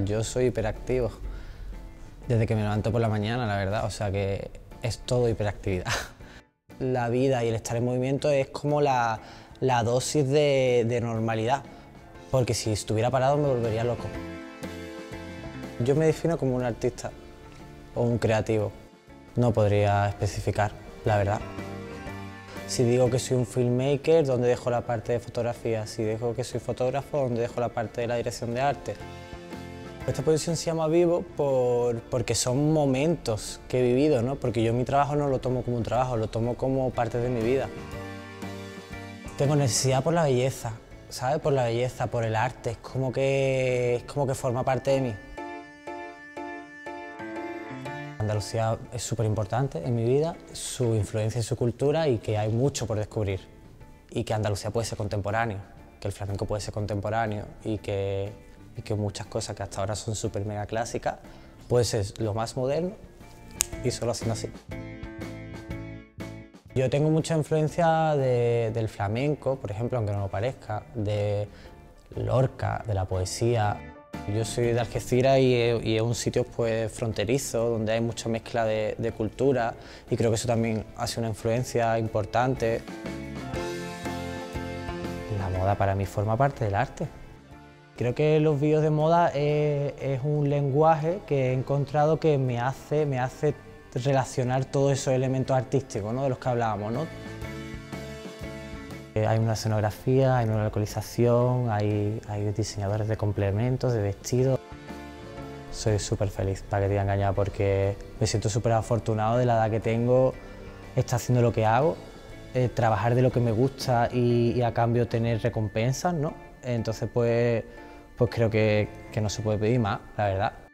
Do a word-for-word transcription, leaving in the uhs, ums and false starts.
yo soy hiperactivo. Desde que me levanto por la mañana, la verdad, o sea que es todo hiperactividad. La vida y el estar en movimiento es como la, la dosis de, de normalidad, porque si estuviera parado me volvería loco. Yo me defino como un artista o un creativo. No podría especificar, la verdad. Si digo que soy un filmmaker, ¿dónde dejo la parte de fotografía? Si digo que soy fotógrafo, ¿dónde dejo la parte de la dirección de arte? Esta exposición se llama Vivo por, porque son momentos que he vivido, ¿no? Porque yo mi trabajo no lo tomo como un trabajo, lo tomo como parte de mi vida. Tengo necesidad por la belleza, ¿sabes? Por la belleza, por el arte, es como que, es como que forma parte de mí. Andalucía es súper importante en mi vida, su influencia y su cultura, y que hay mucho por descubrir. Y que Andalucía puede ser contemporáneo, que el flamenco puede ser contemporáneo y que, y que muchas cosas que hasta ahora son súper mega clásicas puede ser lo más moderno y solo haciendo así. Yo tengo mucha influencia de, del flamenco, por ejemplo, aunque no lo parezca, de Lorca, de la poesía. Yo soy de Algeciras y, y es un sitio pues, fronterizo, donde hay mucha mezcla de, de cultura, y creo que eso también ha sido una influencia importante. La moda para mí forma parte del arte. Creo que los vídeos de moda es, es un lenguaje que he encontrado que me hace, me hace relacionar todos esos elementos artísticos, ¿no? De los que hablábamos, ¿no? Hay una escenografía, hay una localización, hay, hay diseñadores de complementos, de vestidos. Soy súper feliz, para que te diga engañar, porque me siento súper afortunado de la edad que tengo, estar haciendo lo que hago, eh, trabajar de lo que me gusta y, y a cambio tener recompensas, ¿no? Entonces pues, pues creo que, que no se puede pedir más, la verdad.